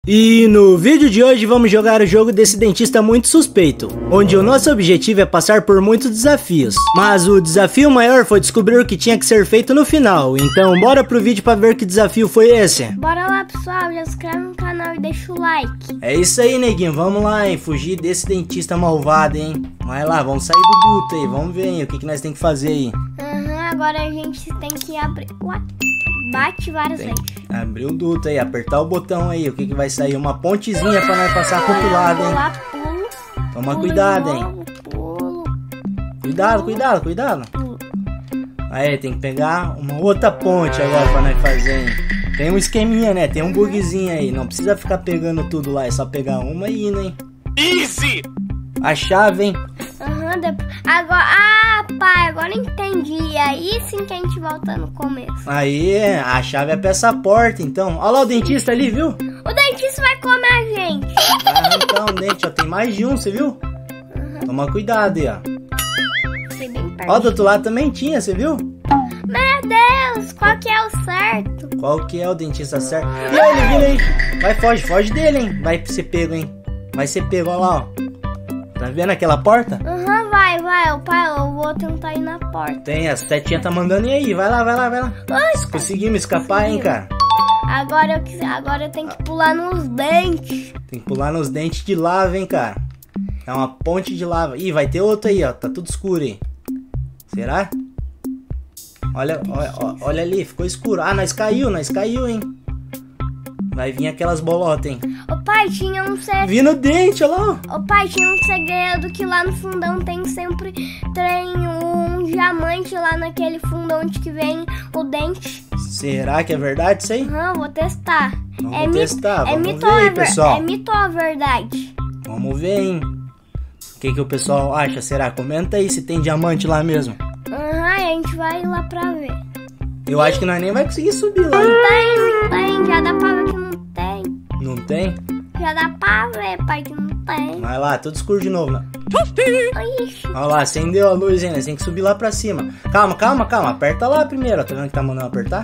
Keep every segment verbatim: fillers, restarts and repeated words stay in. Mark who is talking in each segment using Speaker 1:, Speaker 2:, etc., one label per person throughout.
Speaker 1: E no vídeo de hoje vamos jogar o jogo desse dentista muito suspeito, onde o nosso objetivo é passar por muitos desafios, mas o desafio maior foi descobrir o que tinha que ser feito no final. Então bora pro vídeo pra ver que desafio foi esse.
Speaker 2: Bora lá, pessoal, já se inscreve no canal e deixa o like.
Speaker 1: É isso aí, neguinho, vamos lá, hein, fugir desse dentista malvado, hein. Vai lá, vamos sair do duto aí, vamos ver, hein, o que, que nós tem que fazer aí.
Speaker 2: Aham, uhum, agora a gente tem que abrir... What? Bate várias
Speaker 1: Tem
Speaker 2: vezes.
Speaker 1: Abrir o duto aí, apertar o botão aí, o que que vai sair? Uma pontezinha pra nós passar pro outro lado, hein.
Speaker 2: Lá, pulo,
Speaker 1: Toma
Speaker 2: pulo
Speaker 1: cuidado,
Speaker 2: de
Speaker 1: hein.
Speaker 2: novo, pulo,
Speaker 1: Cuidado, cuidado, cuidado.
Speaker 2: pulo.
Speaker 1: Aí, tem que pegar uma outra ponte agora pra nós fazer, hein. Tem um esqueminha, né? Tem um bugzinho aí. Não precisa ficar pegando tudo lá, é só pegar uma e ir, hein.
Speaker 3: Easy!
Speaker 1: A chave, hein.
Speaker 2: Aham, depois... Agora... Ah, pai, agora entendi. E aí sim que a gente volta no começo.
Speaker 1: Aí, a chave é pra essa porta, então. Olha lá o dentista ali, viu?
Speaker 2: O dentista vai comer a gente.
Speaker 1: Vai arrancar um dente, ó. Tem mais de um, você viu?
Speaker 2: Uhum.
Speaker 1: Toma cuidado aí, ó.
Speaker 2: Fiquei bem perto.
Speaker 1: Ó, do outro lado também tinha, você viu?
Speaker 2: Meu Deus, qual que é o certo?
Speaker 1: Qual que é o dentista certo? E aí, ele vindo aí. Vai, foge, foge dele, hein. Vai ser pego, hein. Vai ser pego, olha lá, ó. Tá vendo aquela porta?
Speaker 2: Aham, uhum, vai, vai, o pai, eu vou tentar ir na porta.
Speaker 1: Tem, a setinha tá mandando ir aí. Vai lá, vai lá, vai lá.
Speaker 2: Ai,
Speaker 1: Conseguimos escapar, hein, cara.
Speaker 2: Agora eu, quis- agora eu tenho que pular nos dentes.
Speaker 1: Tem que pular nos dentes de lava, hein, cara. É uma ponte de lava. Ih, vai ter outro aí, ó. Tá tudo escuro aí. Será? Olha, olha, ó, olha ali, ficou escuro. Ah, nós caiu, nós caiu, hein. Vai vir aquelas bolotas, hein.
Speaker 2: O pai tinha um segredo.
Speaker 1: Vindo dente, olha lá.
Speaker 2: O pai tinha um segredo que lá no fundão tem sempre tem um diamante lá naquele fundão onde que vem o dente.
Speaker 1: Será que é verdade isso aí?
Speaker 2: Aham, vou testar.
Speaker 1: Vamos
Speaker 2: é
Speaker 1: testar,
Speaker 2: é
Speaker 1: vamos
Speaker 2: mito
Speaker 1: ver
Speaker 2: ou
Speaker 1: aí,
Speaker 2: é ver-
Speaker 1: pessoal.
Speaker 2: É mito ou é verdade?
Speaker 1: Vamos ver, hein. O que que o pessoal acha? Será? Comenta aí se tem diamante lá mesmo.
Speaker 2: Aham, a gente vai lá pra ver.
Speaker 1: Eu acho que nós nem vai conseguir subir lá.
Speaker 2: Não tem, não tem, já dá pra ver que não tem.
Speaker 1: Não tem?
Speaker 2: Já dá pra ver, pai, que não tem.
Speaker 1: Vai lá, tudo escuro de novo, né?
Speaker 2: Ixi.
Speaker 1: Olha lá, acendeu a luz, hein? Nós tem que subir lá pra cima. Calma, calma, calma. Aperta lá primeiro. Ó. Tá vendo que tá mandando apertar?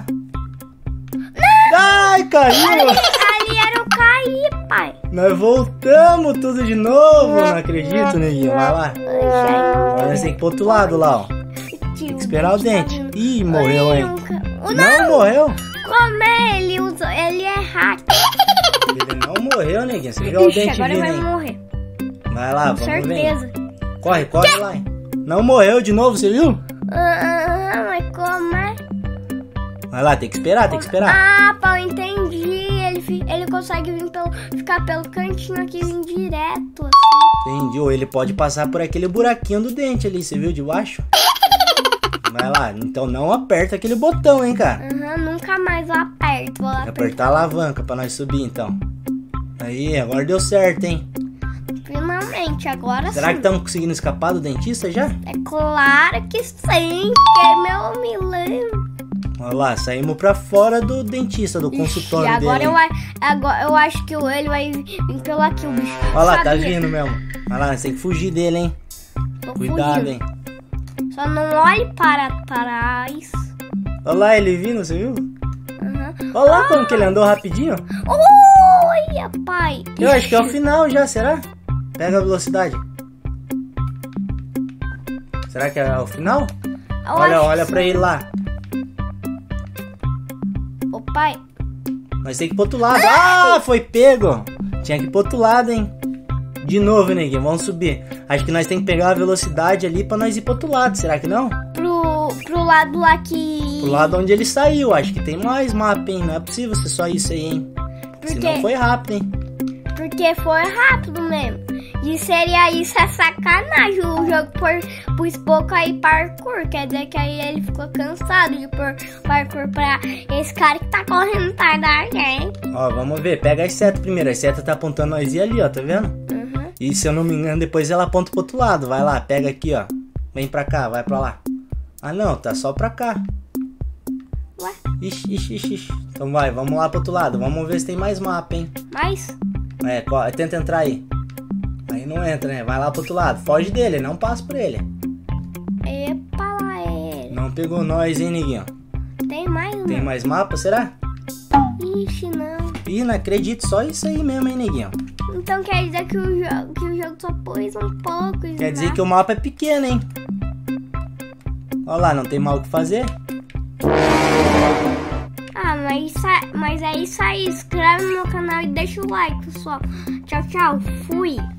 Speaker 1: Não! Ai, caiu!
Speaker 2: Ali era o cair, pai.
Speaker 1: Nós voltamos tudo de novo. Não acredito, neguinho. Vai lá.
Speaker 2: Ai,
Speaker 1: Agora nós tem que ir pro outro lado lá, ó.
Speaker 2: Tem
Speaker 1: que esperar o dente. Ih, morreu, hein?
Speaker 2: Não,
Speaker 1: Não morreu?
Speaker 2: como é? Ele, usou, ele é hack.
Speaker 1: Ele não morreu, neguinho. Você viu o
Speaker 2: Ixi,
Speaker 1: dente
Speaker 2: agora
Speaker 1: vindo,
Speaker 2: vai
Speaker 1: hein?
Speaker 2: morrer.
Speaker 1: Vai lá,
Speaker 2: Com
Speaker 1: vamos
Speaker 2: certeza.
Speaker 1: ver. Corre, corre lá, hein? Não morreu de novo, você viu?
Speaker 2: Ah, mas como é?
Speaker 1: Vai lá, tem que esperar, tem que esperar.
Speaker 2: Ah, pá, eu entendi. Ele, fi- ele consegue vir pelo, ficar pelo cantinho aqui e vir direto. Assim.
Speaker 1: Entendi. Ou ele pode passar por aquele buraquinho do dente ali, você viu de baixo? Vai lá, então não aperta aquele botão, hein, cara.
Speaker 2: Aham, nunca mais eu aperto. Vou lá
Speaker 1: Tem que
Speaker 2: apertar.
Speaker 1: apertar a alavanca pra nós subir, então. Aí, agora deu certo, hein.
Speaker 2: Finalmente, agora
Speaker 1: Será
Speaker 2: sim.
Speaker 1: que estamos conseguindo escapar do dentista já?
Speaker 2: É claro que sim, porque meu milagre.
Speaker 1: Olha lá, saímos pra fora do dentista, do consultório
Speaker 2: E agora
Speaker 1: dele.
Speaker 2: eu, a- agora eu acho que o- ele vai vir pelo aqui, o bicho.
Speaker 1: Olha lá, tá
Speaker 2: Sabia?
Speaker 1: vindo mesmo. Olha lá, nós tem que fugir dele, hein.
Speaker 2: Tô
Speaker 1: Cuidado,
Speaker 2: fugindo.
Speaker 1: hein.
Speaker 2: Só não olhe para trás.
Speaker 1: Olha lá ele vindo, você viu?
Speaker 2: Uhum.
Speaker 1: Olha lá como que ele andou rapidinho.
Speaker 2: Olha, pai.
Speaker 1: Eu acho que é o final já, será? Pega a velocidade. Será que é o final?
Speaker 2: Eu
Speaker 1: Olha,
Speaker 2: acho
Speaker 1: olha
Speaker 2: que
Speaker 1: pra
Speaker 2: sim.
Speaker 1: ele lá.
Speaker 2: Ô, pai.
Speaker 1: Nós tem que ir pro outro lado. Ah, foi pego. Tinha que ir pro outro lado, hein. De novo, neguinho, vamos subir. Acho que nós tem que pegar a velocidade ali pra nós ir pro outro lado, será que não?
Speaker 2: Pro, pro lado lá que...
Speaker 1: Pro lado onde ele saiu, acho que tem mais mapa, hein. Não é possível ser só isso aí, hein.
Speaker 2: Por
Speaker 1: Senão
Speaker 2: quê?
Speaker 1: foi rápido, hein.
Speaker 2: Porque foi rápido mesmo. E seria isso é sacanagem o jogo por, pus pouco aí parkour. Quer dizer que aí ele ficou cansado de pôr parkour pra esse cara que tá correndo atrás da gente.
Speaker 1: Ó, vamos ver. Pega as setas primeiro. As setas tá apontando nós ir ali, ó. Tá vendo?
Speaker 2: Uhum.
Speaker 1: E se eu não me engano, depois ela aponta pro outro lado. Vai lá, pega aqui, ó. Vem pra cá, vai pra lá. Ah, não. Tá só pra cá.
Speaker 2: Ué,
Speaker 1: Ixi, ixi, ixi, ixi. Então vai, vamos lá pro outro lado. Vamos ver se tem mais mapa, hein.
Speaker 2: mas...
Speaker 1: É, co- tenta entrar aí. Aí não entra, né? Vai lá pro outro lado. Foge dele, não passa por ele.
Speaker 2: Epa lá ele.
Speaker 1: Não pegou nós, hein, neguinho.
Speaker 2: Tem mais um.
Speaker 1: Tem mais mapa, será?
Speaker 2: Ixi, não.
Speaker 1: Ih, não acredito, só isso aí mesmo, hein, neguinho?
Speaker 2: Então quer dizer que o jogo, que o jogo só pôs um pouco.
Speaker 1: Quer dizer que o mapa é pequeno, hein? Olha lá, não tem mal o que fazer.
Speaker 2: Ah, mas, mas é isso aí. Inscreve no meu canal e deixa o like, pessoal. Tchau, tchau. Fui.